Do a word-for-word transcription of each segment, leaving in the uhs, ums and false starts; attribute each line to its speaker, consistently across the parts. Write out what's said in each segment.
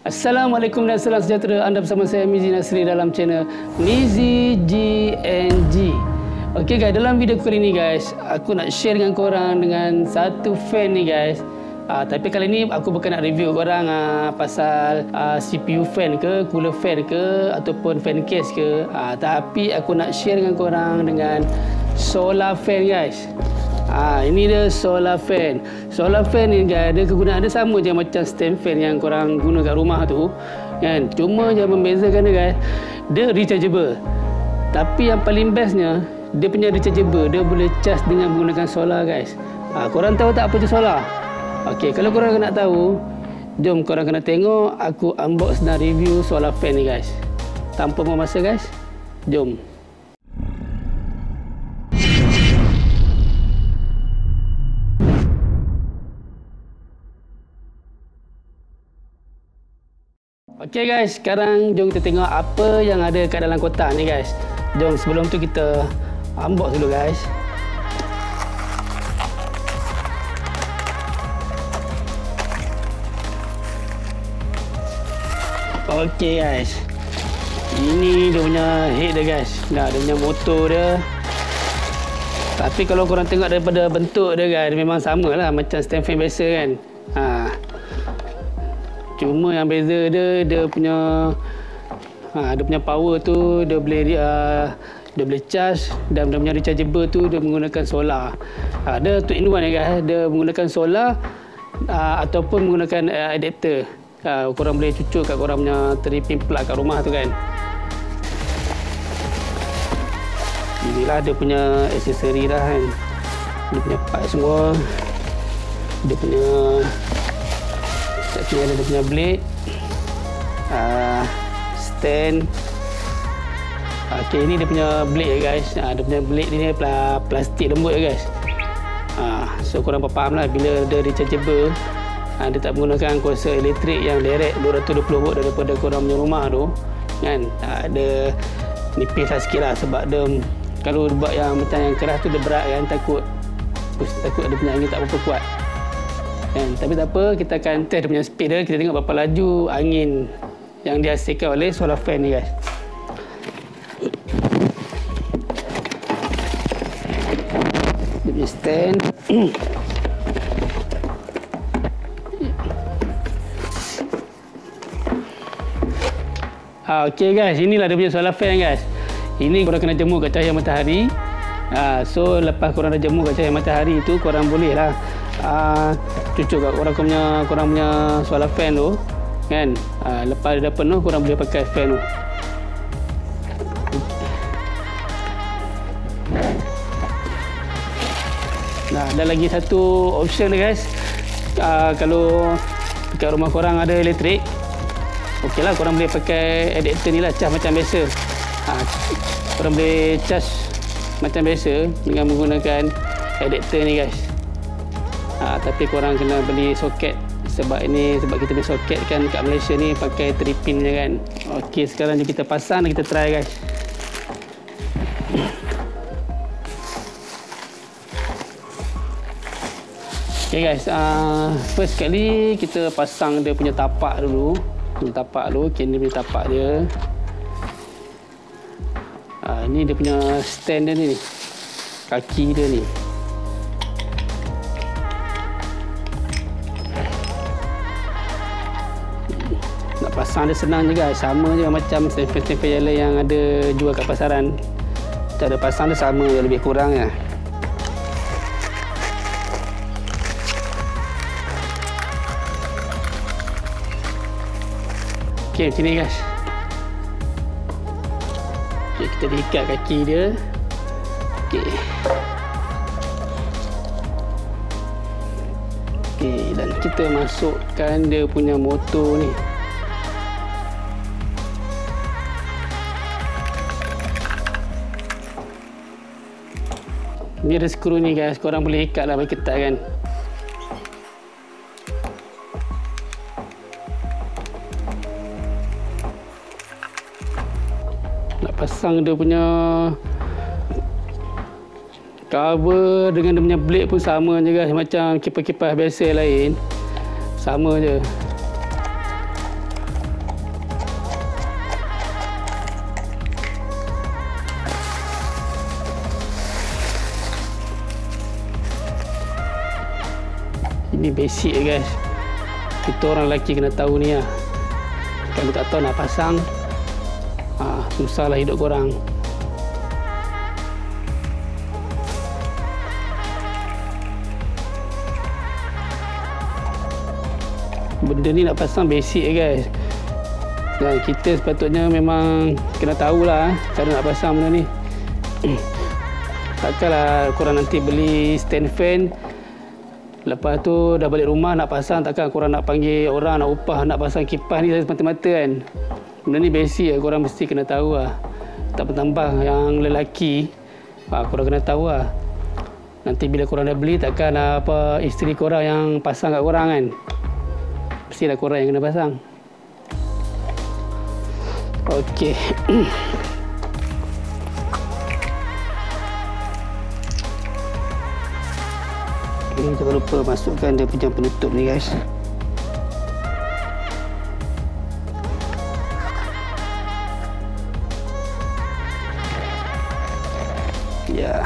Speaker 1: Assalamualaikum dan salam sejahtera. Anda bersama saya Mizi Nasri dalam channel Mizi G N G. Okey guys, dalam video kali ni guys, aku nak share dengan korang dengan satu fan ni guys. Ah, tapi kali ni aku bukan nak review korang ah, pasal ah, C P U fan ke, cooler fan ke, ataupun fan case ke. Ah, tapi aku nak share dengan korang dengan solar fan guys. Ah, ini dia solar fan. Solar fan ni guys, dia kegunaan dia sama je macam stand fan yang korang guna kat rumah tu, kan? Cuma yang membezakan dia guys, dia rechargeable. Tapi yang paling bestnya, dia punya rechargeable, dia boleh charge dengan menggunakan solar guys. Ah, korang tahu tak apa tu solar? Okey, kalau korang nak tahu, jom korang kena tengok aku unbox dan review solar fan ni guys. Tanpa buang masa guys, jom. Okey guys, sekarang jom kita tengok apa yang ada kat dalam kotak ni guys. Jom sebelum tu kita unbox dulu guys. Okey guys, ini dia punya head dia guys. Nah, dia punya motor dia. Tapi kalau korang tengok daripada bentuk dia guys, dia memang sama lah macam stand fan biasa kan. Ha. Cuma yang beza dia, dia punya ha, dia punya power tu dia boleh uh, dia boleh charge, dan dia punya rechargeable tu dia menggunakan solar. Ha, dia two in one ya guys. Dia menggunakan solar uh, ataupun menggunakan uh, adapter. Uh, korang boleh cucuk kat korang punya three pin plug kat rumah tu kan. Inilah dia punya aksesori dah kan. Dia punya part semua. Dia punya kat sini ada dia punya blade, uh, stand. Okey, ini dia punya blade ya guys. Uh, dia punya blade ni pla plastik lembut ya guys. Uh, so korang faham lah bila dia rechargeable. Ha, dia tak menggunakan kuasa elektrik yang direct dua ratus dua puluh volt daripada korang punya rumah tu kan. Ha, dia nipis lah sikit lah sebab dia kalau buat yang macam yang keras tu dia berat kan, takut takut dia punya angin tak berapa kuat kan. Tapi tak apa, kita akan test dia punya speed dia. Kita tengok berapa laju angin yang dihasilkan oleh solar fan ni guys. Dia punya stand. Ha, Okey guys, inilah dia punya solar fan guys. Ini korang kena jemur kat cahaya matahari. Ha, so lepas korang dah jemur kat cahaya matahari tu, korang boleh lah ha, cucuk kat korang punya, korang punya solar fan tu kan. Ha, lepas dia dah penuh, korang boleh pakai fan tu. Nah, ada lagi satu option ni guys. Ha, kalau dekat rumah korang ada elektrik, okey lah, korang boleh pakai adapter ni lah, charge macam biasa. Ha, korang boleh charge macam biasa dengan menggunakan adapter ni guys. Ha, tapi korang kena beli soket sebab ini, sebab kita beli soket kan kat Malaysia ni pakai three pin je kan. Okey, sekarang jom kita pasang dan kita try guys. Okey guys, uh, first kali kita pasang dia punya tapak dulu. Ini tapak dulu, okay, ni punya tapak dia. Ha, ini dia punya stand dia ni, kaki dia ni. Nak pasang dia senang je guys, sama je macam stand fan yang lain yang ada jual kat pasaran. Cara pasang dia sama je, lebih kurang ya. Okey, macam ni guys. Okey, kita diikat kaki dia. Okey. Okey, dan kita masukkan dia punya motor ni. Ni ada skru ni guys, korang boleh ikat lah bagi ketat kan. Nak pasang dia punya cover dengan dia punya blade pun sama je guys, macam kipas-kipas biasa lain. Sama je. Ni basic je guys. Kita orang lelaki kena tahu ni lah. Kalau tak tahu nak pasang, ha, susahlah hidup korang. Benda ni nak pasang basic je guys. Dan kita sepatutnya memang kena tahulah cara nak pasang benda ni. Takkanlah korang nanti beli stand fan, lepas tu dah balik rumah nak pasang, takkan korang nak panggil orang nak upah nak pasang kipas ni semata-mata kan. Benda ni basic lah, korang mesti kena tahu lah. Tak bertambah yang lelaki, ha, korang kena tahu lah. Nanti bila korang dah beli, takkan apa isteri korang yang pasang kat korang kan. Mestilah korang yang kena pasang. Okey. Okay, jangan lupa masukkan dia punya penutup ni guys. Ya.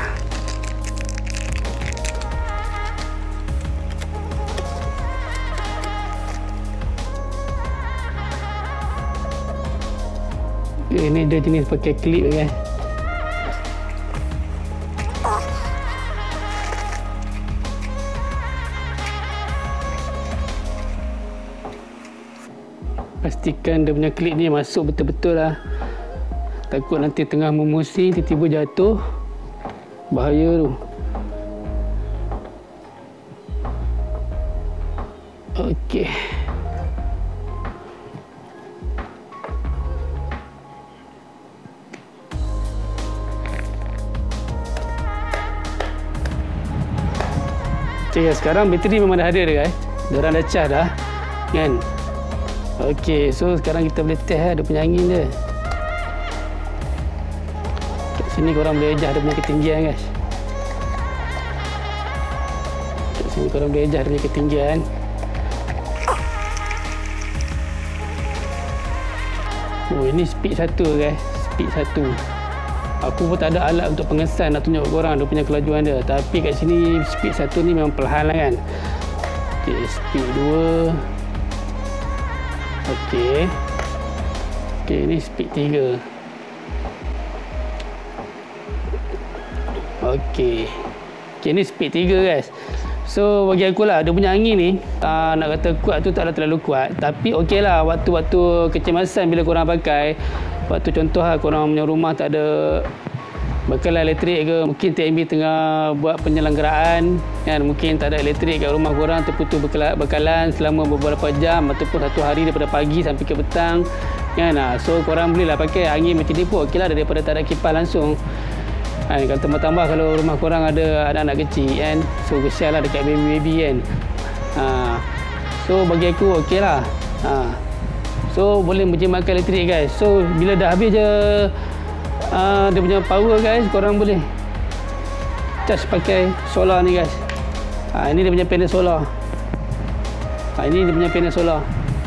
Speaker 1: Okay, ini dia jenis pakai klip guys. Pastikan dia punya klip ni masuk betul-betul lah. Takut nanti tengah memusing tiba-tiba jatuh, bahaya tu. Okey. Okay, sekarang bateri memang dah ada dah guys. Diorang dah charge dah kan. Okey, so sekarang kita boleh test lah dia punya angin dia. Kat sini korang boleh adjust dia punya ketinggian guys. Kat sini korang boleh adjust dia punya ketinggian. Oh, ini speed satu guys, speed satu. Aku pun tak ada alat untuk pengesan nak tunjuk korang dia punya kelajuan dia. Tapi kat sini speed satu ni memang perlahan lah kan. Okey, speed dua. Okey. Okey, ni speed tiga. Okey. Okey, ni speed tiga guys. So bagi aku lah, dia punya angin ni uh, nak kata kuat tu taklah terlalu kuat. Tapi okey lah, waktu-waktu kecemasan bila korang pakai, waktu contoh lah korang punya rumah tak ada bekalan elektrik ke, mungkin T M B tengah buat penyelenggaraan kan, mungkin tak ada elektrik kat rumah korang, terputus bekalan selama beberapa jam ataupun satu hari daripada pagi sampai ke petang kan. So korang bolehlah pakai angin macam ni pun okey lah, daripada tak ada kipas langsung kan. Kalau tambah-tambah kalau rumah korang ada anak-anak kecil kan, so kesian lah dekat baby-baby kan. Ha. So bagi aku okey lah. Ha. So boleh menjimatkan elektrik guys. So bila dah habis je Uh, dia punya power guys, korang boleh charge pakai solar ni guys. uh, Ini dia punya panel solar. uh, Ini dia punya panel solar.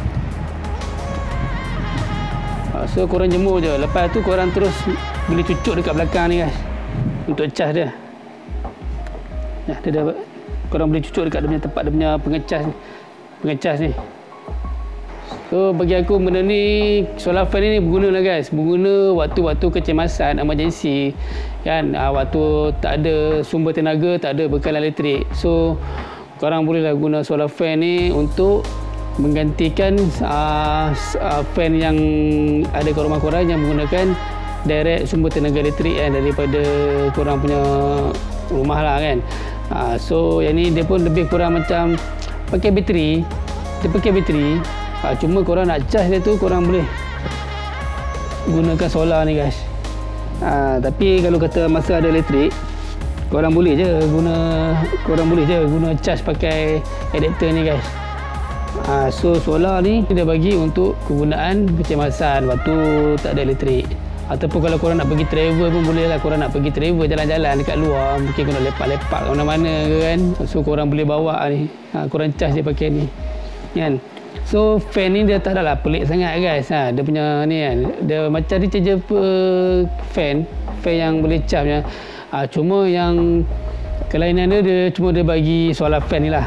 Speaker 1: uh, So korang jemur je. Lepas tu korang terus boleh cucuk dekat belakang ni guys untuk charge dia. Ya, dia dah, korang boleh cucuk dekat dia punya tempat dia punya pengecas Pengecas ni. So bagi aku benda ni, solar fan ni berguna lah guys. Berguna waktu-waktu kecemasan, emergency kan. Ha, waktu tak ada sumber tenaga, tak ada bekalan elektrik. So korang bolehlah guna solar fan ni untuk menggantikan uh, uh, fan yang ada kat rumah korang yang menggunakan direct sumber tenaga elektrik kan, daripada korang punya rumah lah kan. Ha, so yang ni dia pun lebih kurang macam pakai bateri. Dia pakai bateri. Ha, cuma korang nak charge dia tu, korang boleh gunakan solar ni guys. Ha, tapi kalau kata masa ada elektrik, korang boleh je guna korang boleh je guna charge pakai adapter ni guys. Ha, so solar ni dia bagi untuk kegunaan kecemasan waktu tak ada elektrik. Ataupun kalau korang nak pergi travel pun boleh lah. Korang nak pergi travel jalan-jalan dekat luar, mungkin korang lepak-lepak kat mana-mana ke kan. So korang boleh bawa ni. Ha, korang charge dia pakai ni kan. So fan ni dia tak adalah pelik sangat guys. Ha, dia punya ni kan, dia macam dia je fan, fan yang boleh charge ya. Ha, cuma yang kelainan dia, dia cuma dia bagi solar fan ni lah.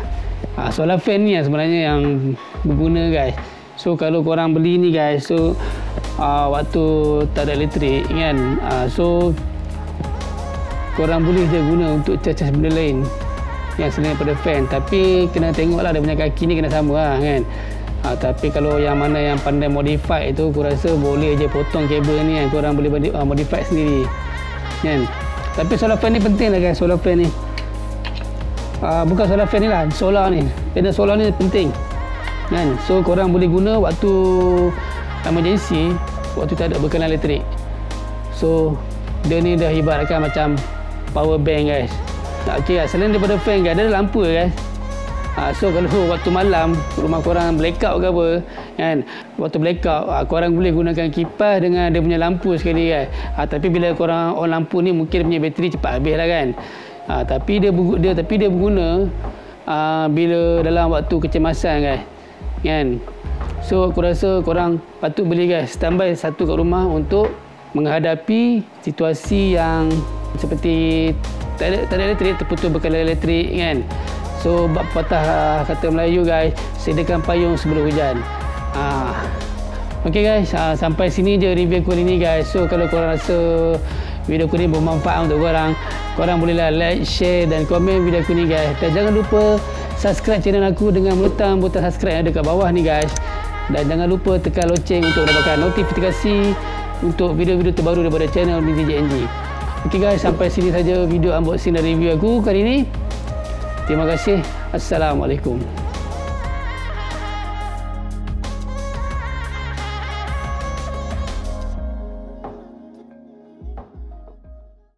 Speaker 1: Ha, solar fan ni sebenarnya yang berguna guys. So kalau korang beli ni guys, so uh, waktu tak ada elektrik kan, uh, so korang boleh je guna untuk cas-cas benda lain yang selain daripada fan. Tapi kena tengoklah dia punya kaki ni kena sama lah kan. Ha, tapi kalau yang mana yang pandai modify tu, aku rasa boleh je potong kabel ni kan, korang boleh uh, modify sendiri kan. Tapi solar fan ni penting lah guys. Solar fan ni uh, bukan solar fan ni lah, solar ni, panel solar ni penting kan. So korang boleh guna waktu emergency, waktu tak ada bekalan elektrik. So dia ni dah ibaratkan macam power bank guys. Okey, selain daripada fan guys, ada lampu guys. Ha, so kalau waktu malam rumah korang blackout ke apa kan, waktu blackout ha, korang boleh gunakan kipas dengan dia punya lampu sekali guys. Ha, tapi bila korang on lampu ni mungkin dia punya bateri cepat habis lah kan. Ha, tapi dia dia tapi dia berguna ha, bila dalam waktu kecemasan guys kan. So aku rasa korang patut beli guys, standby satu kat rumah untuk menghadapi situasi yang seperti tak ada, tak ada elektrik, terputus bekalan elektrik kan. So bab patah kata Melayu guys, sediakan payung sebelum hujan. Ha. Okey guys, ha, sampai sini je review aku hari ni guys. So kalau korang rasa video aku ni bermanfaat untuk korang, korang bolehlah like, share dan komen video aku ni guys. Dan jangan lupa subscribe channel aku dengan menekan butang subscribe yang ada kat bawah ni guys. Dan jangan lupa tekan loceng untuk dapatkan notifikasi untuk video-video terbaru daripada channel Mizi J N G. Okey guys, sampai sini saja video unboxing dan review aku kali ini. Terima kasih. Assalamualaikum.